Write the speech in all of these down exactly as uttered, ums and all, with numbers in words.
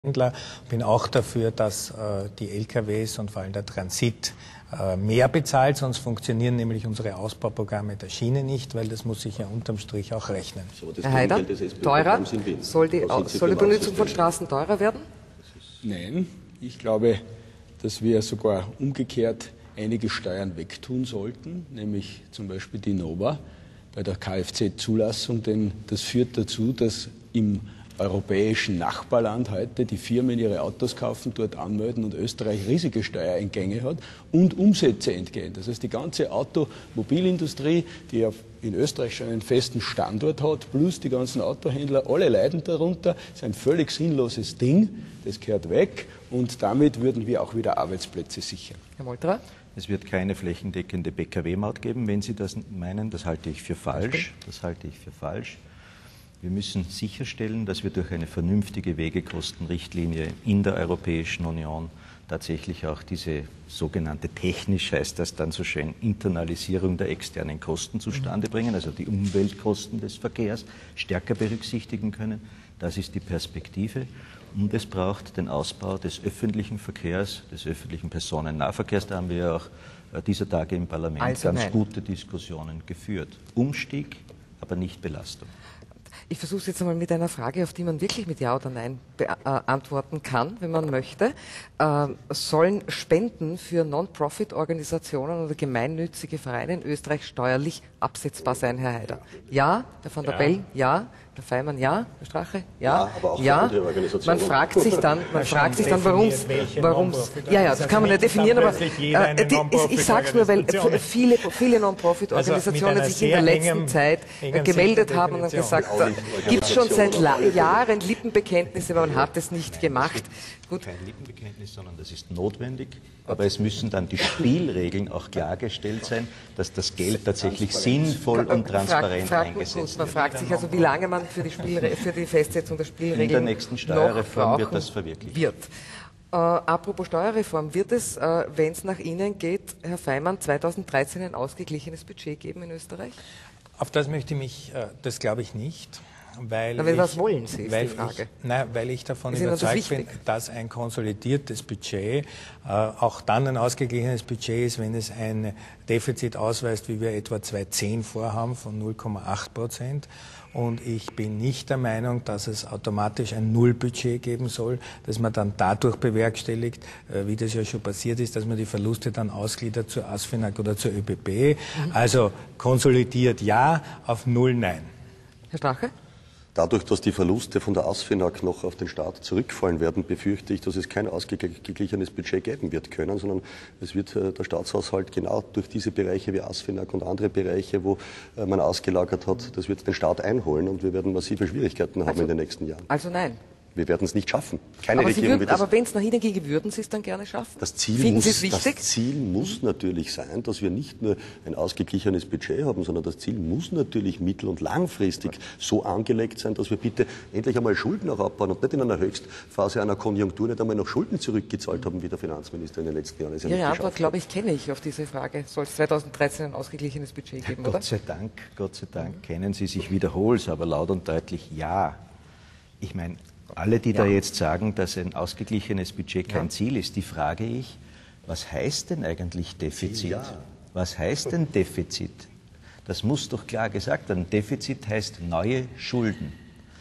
Händler. Bin auch dafür, dass äh, die L K Ws und vor allem der Transit äh, mehr bezahlt, sonst funktionieren nämlich unsere Ausbauprogramme der Schiene nicht, weil das muss sich ja unterm Strich auch rechnen. Herr Haider, teurer? Soll die, soll die Benutzung von Straßen teurer werden? Nein, ich glaube, dass wir sogar umgekehrt einige Steuern wegtun sollten, nämlich zum Beispiel die Nova bei der Kfz-Zulassung, denn das führt dazu, dass im europäischen Nachbarland heute die Firmen ihre Autos kaufen, dort anmelden und Österreich riesige Steuereingänge hat und Umsätze entgehen. Das heißt, die ganze Automobilindustrie, die ja in Österreich schon einen festen Standort hat, plus die ganzen Autohändler, alle leiden darunter. Das ist ein völlig sinnloses Ding, das gehört weg und damit würden wir auch wieder Arbeitsplätze sichern. Herr Molterer? Es wird keine flächendeckende B K W-Maut geben, wenn Sie das meinen. Das halte ich für falsch. Das halte ich für falsch. Wir müssen sicherstellen, dass wir durch eine vernünftige Wegekostenrichtlinie in der Europäischen Union tatsächlich auch diese sogenannte, technisch heißt das dann so schön, Internalisierung der externen Kosten zustande bringen, also die Umweltkosten des Verkehrs stärker berücksichtigen können. Das ist die Perspektive. Und es braucht den Ausbau des öffentlichen Verkehrs, des öffentlichen Personennahverkehrs. Da haben wir ja auch dieser Tage im Parlament also ganz nein. gute Diskussionen geführt. Umstieg, aber nicht Belastung. Ich versuche es jetzt einmal mit einer Frage, auf die man wirklich mit Ja oder Nein beantworten kann, wenn man möchte. Äh, sollen Spenden für Non-Profit-Organisationen oder gemeinnützige Vereine in Österreich steuerlich absetzbar sein, Herr Haider? Ja, Herr van der ja. Bellen, ja. Herr Feimann, ja. Herr Strache, ja. Ja, aber auch ja. andere Organisationen. Man fragt sich dann, man fragt sich dann, warum es, ja, ja, das kann man ja definieren, aber äh, die, ich, ich sage es nur, weil viele, viele Non-Profit-Organisationen also sich in der letzten Zeit äh, gemeldet haben und haben gesagt, da gibt es schon seit Jahren Lippenbekenntnisse, aber man hat es nicht gemacht. Gut. Kein Lippenbekenntnis, sondern das ist notwendig. Aber es müssen dann die Spielregeln auch klargestellt sein, dass das Geld tatsächlich sinnvoll und transparent frag, frag, eingesetzt wird. Man fragt sich also, wie lange man für die, Spielre für die Festsetzung der Spielregeln in der nächsten Steuerreform wird das verwirklicht. Wird. Äh, apropos Steuerreform, wird es, äh, wenn es nach Ihnen geht, Herr Feimann, zweitausenddreizehn ein ausgeglichenes Budget geben in Österreich? Auf das möchte ich mich, äh, das glaube ich nicht. Weil Aber ich, was wollen Sie, ist weil die Frage. Ich, nein, weil ich davon ist überzeugt bin, dass ein konsolidiertes Budget äh, auch dann ein ausgeglichenes Budget ist, wenn es ein Defizit ausweist, wie wir etwa zweitausendzehn vorhaben, von null Komma acht Prozent. Und ich bin nicht der Meinung, dass es automatisch ein Nullbudget geben soll, dass man dann dadurch bewerkstelligt, äh, wie das ja schon passiert ist, dass man die Verluste dann ausgliedert zur ASFINAG oder zur ÖBB. Mhm. Also konsolidiert ja, auf Null nein. Herr Strache? Dadurch, dass die Verluste von der ASFINAG noch auf den Staat zurückfallen werden, befürchte ich, dass es kein ausgeglichenes Budget geben wird können, sondern es wird äh, der Staatshaushalt genau durch diese Bereiche wie ASFINAG und andere Bereiche, wo äh, man ausgelagert hat, das wird den Staat einholen und wir werden massive Schwierigkeiten haben also, in den nächsten Jahren. Also nein. Wir werden es nicht schaffen. Keine aber Regierung würden, wird das. Aber wenn es nach Ihnen ginge, würden Sie es dann gerne schaffen? Das Ziel, Finden muss, Sie es wichtig? das Ziel muss natürlich sein, dass wir nicht nur ein ausgeglichenes Budget haben, sondern das Ziel muss natürlich mittel- und langfristig so angelegt sein, dass wir bitte endlich einmal Schulden auch abbauen und nicht in einer Höchstphase einer Konjunktur nicht einmal noch Schulden zurückgezahlt haben, wie der Finanzminister in den letzten Jahren. Ja, Ihre Antwort, glaube ich, kenne ich auf diese Frage. Soll es zweitausenddreizehn ein ausgeglichenes Budget geben, Gott oder? sei Dank, Gott sei Dank mhm. kennen Sie sich, wiederholt, aber laut und deutlich ja. Ich meine, alle, die ja. da jetzt sagen, dass ein ausgeglichenes Budget kein ja. Ziel ist, die frage ich, was heißt denn eigentlich Defizit? Ja. Was heißt denn Defizit? Das muss doch klar gesagt werden. Defizit heißt neue Schulden.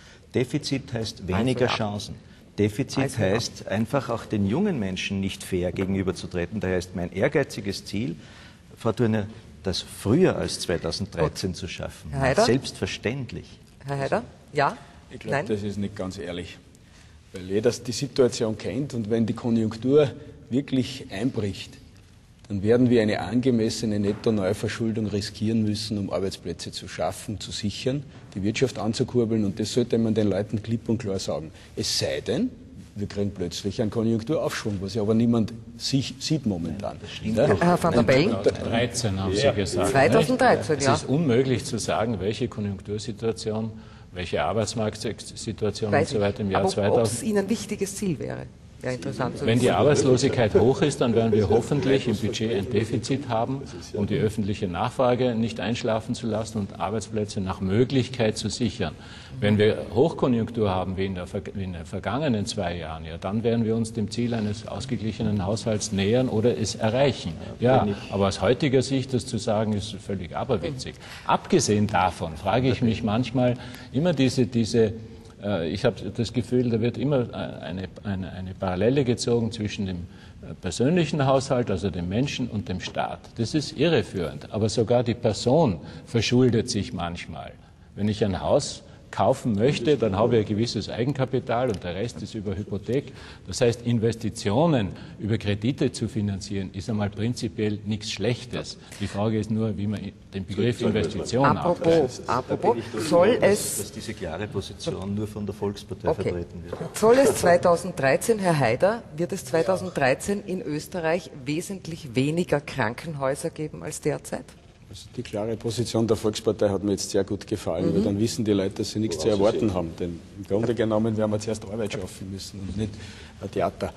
Defizit heißt weniger also, ja. Chancen. Defizit also, heißt ja. einfach auch den jungen Menschen nicht fair gegenüberzutreten. Daher ist mein ehrgeiziges Ziel, Frau Thurner, das früher als zweitausenddreizehn Gut. zu schaffen. Herr Haider? Selbstverständlich. Herr Haider? Ja? Ich glaube, das ist nicht ganz ehrlich, weil jeder die Situation kennt und wenn die Konjunktur wirklich einbricht, dann werden wir eine angemessene Netto-Neuverschuldung riskieren müssen, um Arbeitsplätze zu schaffen, zu sichern, die Wirtschaft anzukurbeln und das sollte man den Leuten klipp und klar sagen. Es sei denn, wir kriegen plötzlich einen Konjunkturaufschwung, was ja aber niemand sich, sieht momentan. Das stimmt. Ja? Herr van der Bellen? zweitausenddreizehn haben Sie ja. gesagt. zweitausenddreizehn, ja. Es ist unmöglich zu sagen, welche Konjunktursituation, welche Arbeitsmarktsituation Weiß und so weiter im Jahr aber zweitausend. ob es Ihnen ein wichtiges Ziel wäre? Ja, interessant zu Wenn die wissen. Arbeitslosigkeit hoch ist, dann werden wir hoffentlich im Budget ein Defizit haben, um die öffentliche Nachfrage nicht einschlafen zu lassen und Arbeitsplätze nach Möglichkeit zu sichern. Wenn wir Hochkonjunktur haben, wie in, der, wie in den vergangenen zwei Jahren, ja, dann werden wir uns dem Ziel eines ausgeglichenen Haushalts nähern oder es erreichen. Ja, aber aus heutiger Sicht das zu sagen, ist völlig aberwitzig. Abgesehen davon frage ich mich manchmal immer diese, diese ich habe das Gefühl, da wird immer eine, eine, eine Parallele gezogen zwischen dem persönlichen Haushalt, also dem Menschen, und dem Staat. Das ist irreführend. Aber sogar die Person verschuldet sich manchmal. Wenn ich ein Haus kaufen möchte, dann habe ich ein gewisses Eigenkapital und der Rest ist über Hypothek. Das heißt, Investitionen über Kredite zu finanzieren, ist einmal prinzipiell nichts Schlechtes. Die Frage ist nur, wie man den Begriff Investition Apropos, apropos soll es... dass diese klare Position nur von der Volkspartei Okay. vertreten wird. Soll es zweitausenddreizehn, Herr Haider, wird es zweitausenddreizehn in Österreich wesentlich weniger Krankenhäuser geben als derzeit? Also die klare Position der Volkspartei hat mir jetzt sehr gut gefallen, Mhm. weil dann wissen die Leute, dass sie nichts zu erwarten haben. Denn im Grunde genommen werden wir zuerst Arbeit schaffen müssen und nicht ein Theater.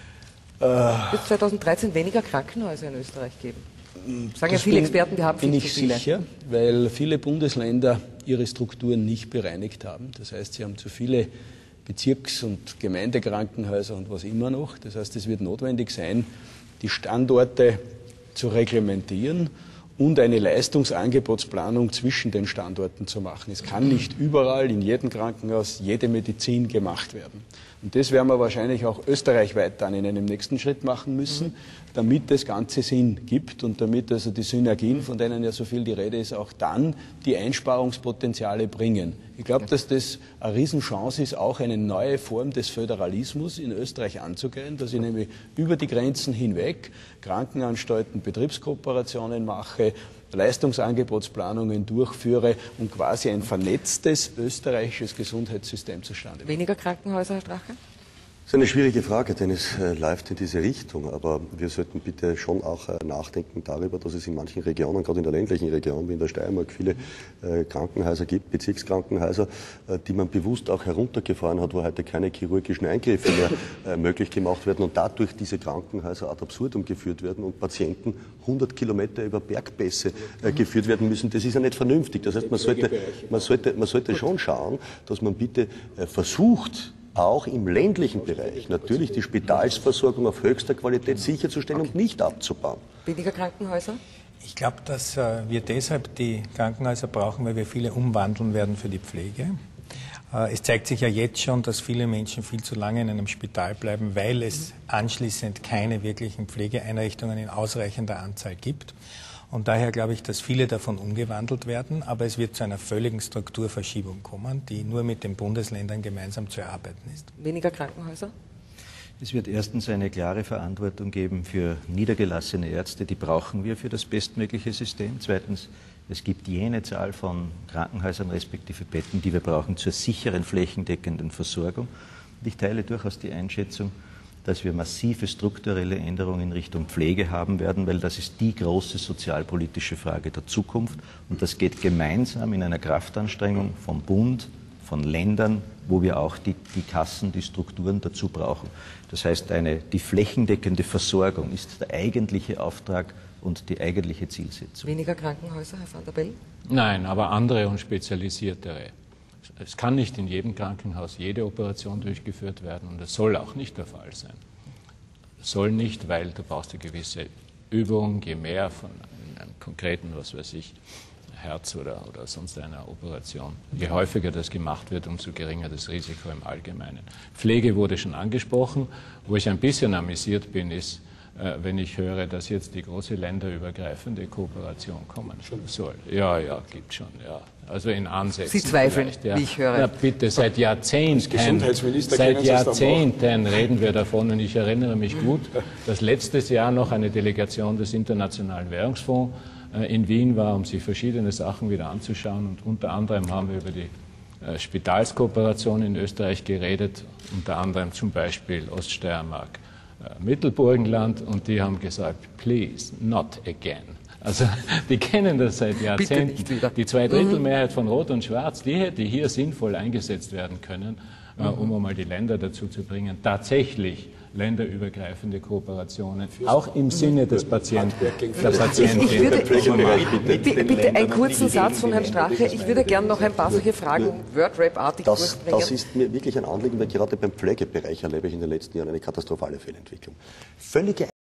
Wird es zweitausenddreizehn weniger Krankenhäuser in Österreich geben? Sagen ja Das viele bin- Experten, wir haben viel Bin zu ich viele. sicher, weil viele Bundesländer ihre Strukturen nicht bereinigt haben. Das heißt, sie haben zu viele Bezirks- und Gemeindekrankenhäuser und was immer noch. Das heißt, es wird notwendig sein, die Standorte zu reglementieren und eine Leistungsangebotsplanung zwischen den Standorten zu machen. Es kann nicht überall in jedem Krankenhaus jede Medizin gemacht werden. Und das werden wir wahrscheinlich auch österreichweit dann in einem nächsten Schritt machen müssen, damit das Ganze Sinn gibt und damit also die Synergien, von denen ja so viel die Rede ist, auch dann die Einsparungspotenziale bringen. Ich glaube, dass das eine Riesenchance ist, auch eine neue Form des Föderalismus in Österreich anzugehen, dass ich nämlich über die Grenzen hinweg Krankenanstalten, Betriebskooperationen mache, Leistungsangebotsplanungen durchführe und quasi ein vernetztes österreichisches Gesundheitssystem zustande. Weniger Krankenhäuser, Herr Strache? Das ist eine schwierige Frage, denn es äh, läuft in diese Richtung. Aber wir sollten bitte schon auch äh, nachdenken darüber, dass es in manchen Regionen, gerade in der ländlichen Region wie in der Steiermark, viele äh, Krankenhäuser gibt, Bezirkskrankenhäuser, äh, die man bewusst auch heruntergefahren hat, wo heute keine chirurgischen Eingriffe mehr äh, möglich gemacht werden und dadurch diese Krankenhäuser ad absurdum geführt werden und Patienten hundert Kilometer über Bergpässe äh, geführt werden müssen. Das ist ja nicht vernünftig. Das heißt, man sollte, man sollte, man sollte schon schauen, dass man bitte äh, versucht, auch im ländlichen Bereich natürlich die Spitalsversorgung auf höchster Qualität sicherzustellen und nicht abzubauen. Weniger Krankenhäuser? Ich glaube, dass äh, wir deshalb die Krankenhäuser brauchen, weil wir viele umwandeln werden für die Pflege. Äh, es zeigt sich ja jetzt schon, dass viele Menschen viel zu lange in einem Spital bleiben, weil es anschließend keine wirklichen Pflegeeinrichtungen in ausreichender Anzahl gibt. Und daher glaube ich, dass viele davon umgewandelt werden, aber es wird zu einer völligen Strukturverschiebung kommen, die nur mit den Bundesländern gemeinsam zu erarbeiten ist. Weniger Krankenhäuser? Es wird erstens eine klare Verantwortung geben für niedergelassene Ärzte, die brauchen wir für das bestmögliche System. Zweitens, es gibt jene Zahl von Krankenhäusern respektive Betten, die wir brauchen zur sicheren flächendeckenden Versorgung. Und ich teile durchaus die Einschätzung, dass wir massive strukturelle Änderungen in Richtung Pflege haben werden, weil das ist die große sozialpolitische Frage der Zukunft. Und das geht gemeinsam in einer Kraftanstrengung vom Bund, von Ländern, wo wir auch die, die Kassen, die Strukturen dazu brauchen. Das heißt, eine, die flächendeckende Versorgung ist der eigentliche Auftrag und die eigentliche Zielsetzung. Weniger Krankenhäuser, Herr van der Bellen? Nein, aber andere und spezialisiertere. Es kann nicht in jedem Krankenhaus jede Operation durchgeführt werden und es soll auch nicht der Fall sein. Es soll nicht, weil du brauchst eine gewisse Übung, je mehr von einem konkreten, was weiß ich, Herz oder, oder sonst einer Operation. Je häufiger das gemacht wird, umso geringer das Risiko im Allgemeinen. Pflege wurde schon angesprochen. Wo ich ein bisschen amüsiert bin, ist, äh, wenn ich höre, dass jetzt die große länderübergreifende Kooperation kommen soll. Ja, ja, gibt schon, ja. Also in Ansätzen. Sie zweifeln, ja. wie ich höre. Na bitte, seit Jahrzehnten, Gesundheitsminister seit können Sie es doch Jahrzehnten reden wir davon und ich erinnere mich gut, dass letztes Jahr noch eine Delegation des Internationalen Währungsfonds äh, in Wien war, um sich verschiedene Sachen wieder anzuschauen und unter anderem haben wir über die äh, Spitalskooperation in Österreich geredet, unter anderem zum Beispiel Oststeiermark, äh, Mittelburgenland und die haben gesagt, please, not again. Also die kennen das seit Jahrzehnten. Die Zweidrittelmehrheit von Rot und Schwarz, die hätte hier sinnvoll eingesetzt werden können. äh, um einmal die Länder dazu zu bringen, tatsächlich länderübergreifende Kooperationen, auch im Sinne des Patienten, der Patientin. Ich, ich würde, bitte, bitte einen kurzen Satz von Herrn Strache. Ich würde gerne noch ein paar solche Fragen Wordrap-artig das, durchbringen. das ist mir wirklich ein Anliegen, weil gerade beim Pflegebereich erlebe ich in den letzten Jahren eine katastrophale Fehlentwicklung. Völlige